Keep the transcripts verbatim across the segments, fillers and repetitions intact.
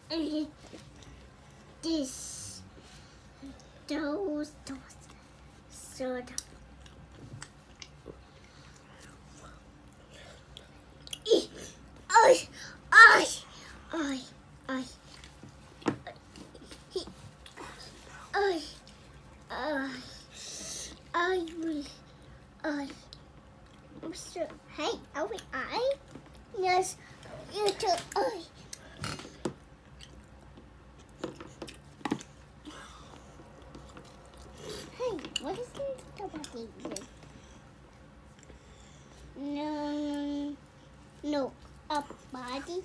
And this, those, those, soda. Oi, oi, oi, oi, oi, oi, I will, oi. Mister Hey, are we I? Yes, you too, oi. Hey, what is this about this? No, no, a body.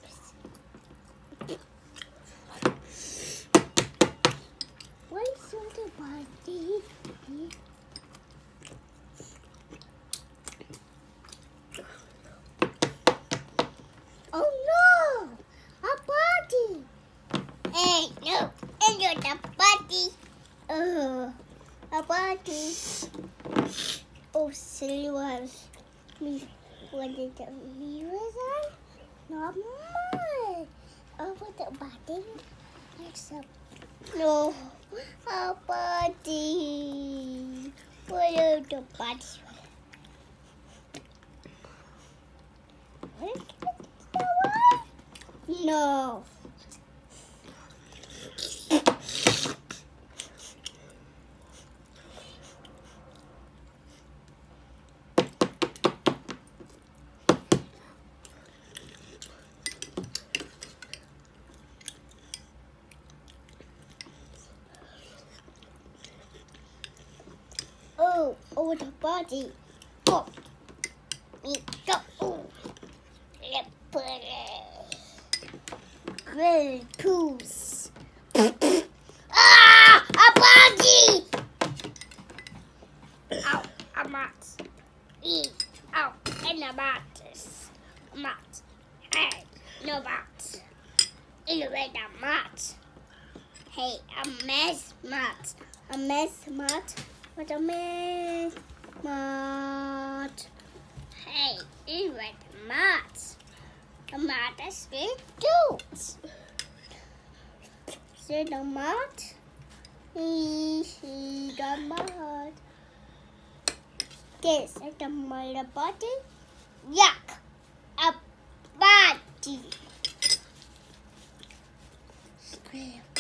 What is the body? Oh no, a body. Hey, no, and you're the body. Oh, a body. Oh, silly ones. Me, what did the viewers on? Not mine. Oh, what the body? Except, no, a body. What are the bodies? What is the one? No. Oh, oh, the body. Oh, me go. Oh, let's put it. Great poos. Ah, a body. Ow, a mat. E, ow, and a mattress. A mat. Hey, no mat. In the red a mat. Hey, a mess mat. A mess mat. What a mess mat. Hey, in red mat. A mat is big dudes. See the mat? He, he, the mat. This is the mother body. Yuck. A body. Scream.